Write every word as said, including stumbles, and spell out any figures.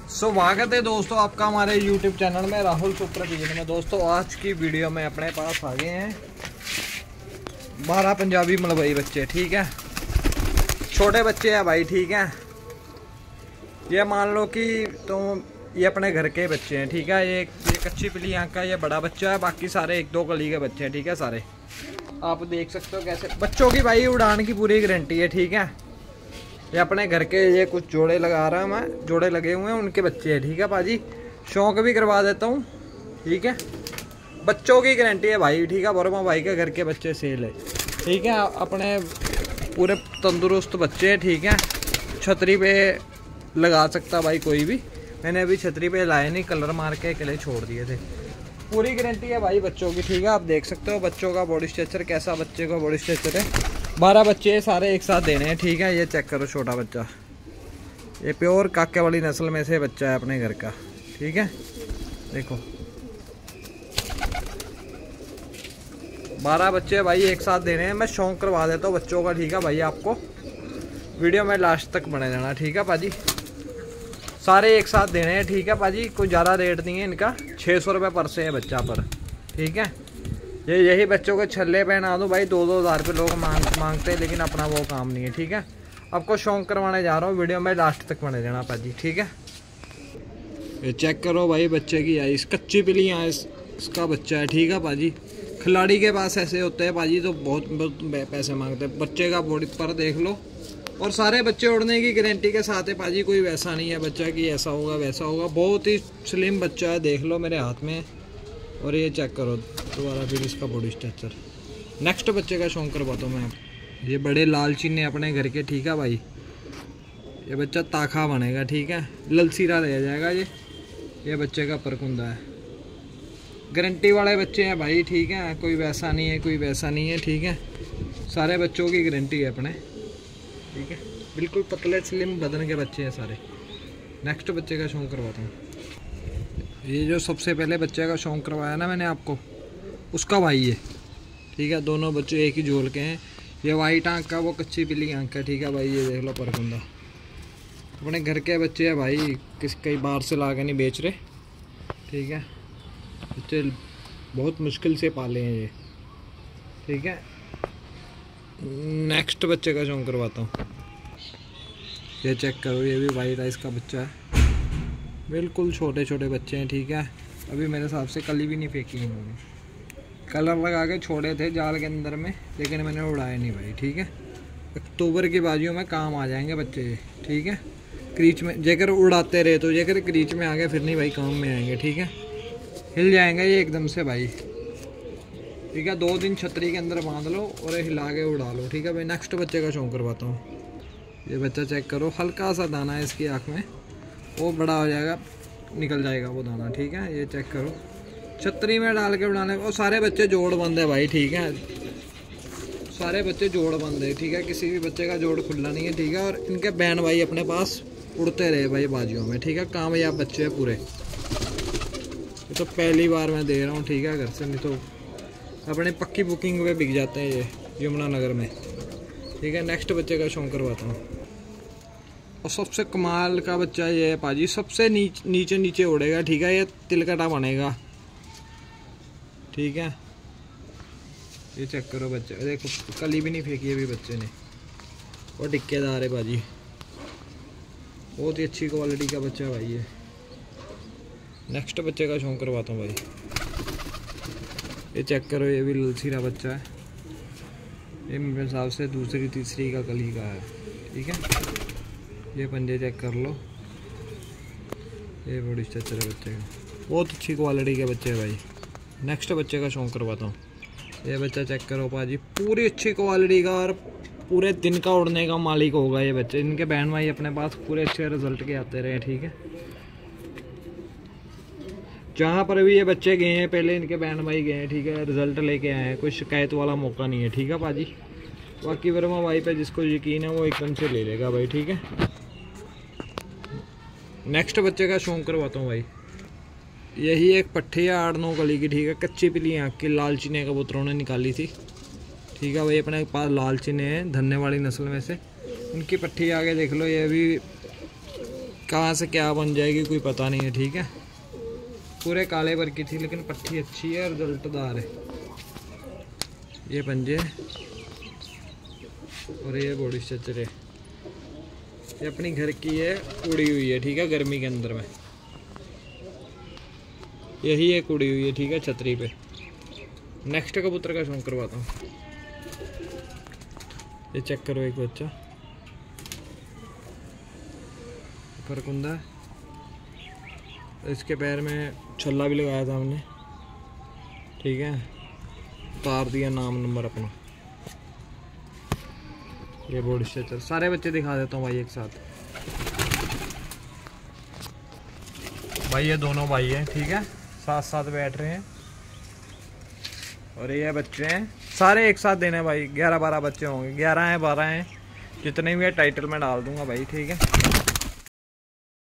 सो स्वागत है दोस्तों आपका हमारे यूट्यूब चैनल में राहुल सुपर पिजन में। दोस्तों आज की वीडियो में अपने पास आ गए हैं बारह पंजाबी मलवई बच्चे। ठीक है, छोटे बच्चे हैं भाई। ठीक है, ये मान लो कि तो ये अपने घर के बच्चे हैं। ठीक है, ये ये कच्ची पिली आँख का ये बड़ा बच्चा है, बाकी सारे एक दो गली के बच्चे हैं। ठीक है, सारे आप देख सकते हो कैसे बच्चों की भाई उड़ान की पूरी गारंटी है। ठीक है, ये अपने घर के ये कुछ जोड़े लगा रहा हूँ मैं, जोड़े लगे हुए हैं उनके बच्चे हैं। ठीक है पाजी, शौक भी करवा देता हूँ। ठीक है, बच्चों की गारंटी है भाई। ठीक है, वर्मा भाई के घर के बच्चे सेल है। ठीक है, अपने पूरे तंदुरुस्त बच्चे हैं। ठीक है, छतरी पे लगा सकता भाई कोई भी। मैंने अभी छतरी पे लाए नहीं, कलर मार के अकेले छोड़ दिए थे। पूरी गारंटी है भाई बच्चों की। ठीक है, आप देख सकते हो बच्चों का बॉडी स्ट्रक्चर कैसा, बच्चे का बॉडी स्ट्रक्चर है। बारह बच्चे सारे एक साथ देने हैं। ठीक है, ये चेक करो छोटा बच्चा, ये प्योर काके वाली नस्ल में से बच्चा है अपने घर का। ठीक है, देखो बारह बच्चे भाई एक साथ देने हैं। मैं शौक करवा देता हूँ बच्चों का। ठीक है भाई, आपको वीडियो में लास्ट तक बने रहना। ठीक है पाजी, सारे एक साथ देने हैं। ठीक है पाजी, कोई ज़्यादा रेट नहीं है इनका, छः सौ रुपये पर से है बच्चा पर। ठीक है, ये यही बच्चों के छल्ले पहना दूँ भाई, दो दो हज़ार रुपये लोग मांग मांगते हैं, लेकिन अपना वो काम नहीं है। ठीक है, आपको शौक करवाने जा रहा हूँ, वीडियो में लास्ट तक बने रहना पाजी। ठीक है, ये चेक करो भाई बच्चे की आइस, कच्ची पिली आइस इसका बच्चा है। ठीक है पाजी, खिलाड़ी के पास ऐसे होते हैं पाजी तो बहुत बहुत पैसे मांगते हैं। बच्चे का बॉडी पर देख लो, और सारे बच्चे उड़ने की गारंटी के साथ है पाजी। कोई वैसा नहीं है बच्चा कि ऐसा होगा वैसा होगा, बहुत ही स्लिम बच्चा है। देख लो मेरे हाथ में, और ये चेक करो दोबारा फिर इसका बॉडी स्ट्रक्चर। नेक्स्ट बच्चे का शौक करवाता हूँ मैं, ये बड़े लाल चीने अपने घर के। ठीक है भाई, ये बच्चा ताखा बनेगा। ठीक है, ललसीरा रह जाएगा ये ये बच्चे का परकुंदा है। गारंटी वाले बच्चे हैं भाई। ठीक है, कोई वैसा नहीं है कोई वैसा नहीं है। ठीक है, सारे बच्चों की गारंटी है अपने। ठीक है, बिल्कुल पतले स्लिम बदन के बच्चे हैं सारे। नेक्स्ट बच्चे का शौक करवाता हूँ, ये जो सबसे पहले बच्चे का शौक करवाया ना मैंने आपको, उसका भाई है। ठीक है, दोनों बच्चे एक ही जोल के हैं। ये वाइट आँख का, वो कच्ची पिली आँख का। ठीक है भाई, ये देख लो परकुंदा, अपने घर के बच्चे हैं भाई, किस कई बाहर से ला के नहीं बेच रहे। ठीक है, बच्चे बहुत मुश्किल से पाले हैं ये। ठीक है, नेक्स्ट बच्चे का शौक करवाता हूँ, ये चेक करो, ये भी वाइट आइस का बच्चा है, बिल्कुल छोटे छोटे बच्चे हैं। ठीक है, अभी मेरे हिसाब से कली भी नहीं फेंकी इन्होंने, कलर लगा के छोड़े थे जाल के अंदर में, लेकिन मैंने उड़ाए नहीं भाई। ठीक है, अक्टूबर की बाजियों में काम आ जाएंगे बच्चे। ठीक है, क्रीच में जेकर उड़ाते रहे तो जेकर क्रीच में आ गए फिर नहीं भाई काम में आएंगे। ठीक है, हिल जाएंगे ये एकदम से भाई। ठीक है, दो दिन छतरी के अंदर बांध लो और हिला के उड़ा लो। ठीक है भाई, नेक्स्ट बच्चे का शौक करवाता हूँ, ये बच्चा चेक करो, हल्का सा दाना है इसकी आँख में, वो बड़ा हो जाएगा निकल जाएगा वो दाना। ठीक है, ये चेक करो, छतरी में डाल के उड़ाने। और सारे बच्चे जोड़ बंद है भाई। ठीक है, सारे बच्चे जोड़ बंद है। ठीक है, किसी भी बच्चे का जोड़ खुला नहीं है। ठीक है, और इनके बैन भाई अपने पास उड़ते रहे भाई बाजियों में। ठीक है, कामयाब बच्चे हैं पूरे। ये तो पहली बार मैं दे रहा हूँ। ठीक है, घर से, नहीं तो अपने पक्की बुकिंग में बिक जाते हैं ये यमुनानगर में। ठीक है, नेक्स्ट बच्चे का शौक करवाता हूँ, और सबसे कमाल का बच्चा ये है पाजी, सबसे नीच, नीचे नीचे उड़ेगा। ठीक है, ये तिलकटा बनेगा। ठीक है, ये चेक करो बच्चे, देखो कली भी नहीं फेंकी अभी बच्चे ने, और टिक्केदार है बाजी, बहुत ही अच्छी क्वालिटी का बच्चा है भाई ये। नेक्स्ट बच्चे का शौक करवाता हूँ भाई, ये चेक करो, ये भी ललसीरा बच्चा है, ये मेरे हिसाब से दूसरी तीसरी का कली का है। ठीक है, ये पंजे चेक कर लो, ये बड़ी स्ट्रक्चर है बच्चे का, बहुत अच्छी क्वालिटी के बच्चे हैं भाई। नेक्स्ट बच्चे का शौक करवाता हूँ, ये बच्चा चेक करो पाजी, पूरी अच्छी क्वालिटी का और पूरे दिन का उड़ने का मालिक होगा ये बच्चे। इनके बहन भाई अपने पास पूरे अच्छे रिजल्ट के आते रहे। ठीक है, जहाँ पर भी ये बच्चे गए हैं पहले इनके बहन भाई गए हैं। ठीक है, रिजल्ट लेके आए हैं, कोई शिकायत वाला मौका नहीं है। ठीक है पाजी, बाकी वर्मा भाई पे जिसको यकीन है वो एकदम से ले लेगा भाई। ठीक है, नेक्स्ट बच्चे का शौक करवाता हूँ भाई, यही एक पट्टी है आठ नौ कली की। ठीक है, कच्ची पिली आँख की, लाल चीने कबूतरों ने निकाली थी। ठीक है भाई, अपने पास लाल चीने हैं धन्ने वाली नस्ल में से, उनकी पट्टी आगे देख लो, ये भी कहाँ से क्या बन जाएगी कोई पता नहीं है। ठीक है, पूरे काले पर की थी लेकिन पट्टी अच्छी है और जल्टदार है। ये पंजे और ये बॉडी स्ट्रक्चर है। ये अपनी घर की है, उड़ी हुई है। ठीक है, गर्मी के अंदर में यही एक उड़ी हुई है। ठीक है, छतरी पे। नेक्स्ट कबूतर का शौक करवाता हूँ। ये चेक करो एक बच्चा ऊपर कुंदा है। इसके पैर में छल्ला भी लगाया था हमने। ठीक है, उतार दिया नाम नंबर अपना। ये बॉडी स्ट्रक्चर सारे बच्चे दिखा देता हूँ भाई एक साथ। भाई ये दोनों भाई हैं। ठीक है, साथ साथ बैठ रहे हैं और ये बच्चे हैं सारे एक साथ देने भाई। ग्यारह बारह बच्चे होंगे, ग्यारह हैं बारह हैं, जितने भी है टाइटल में डाल दूंगा भाई। ठीक है,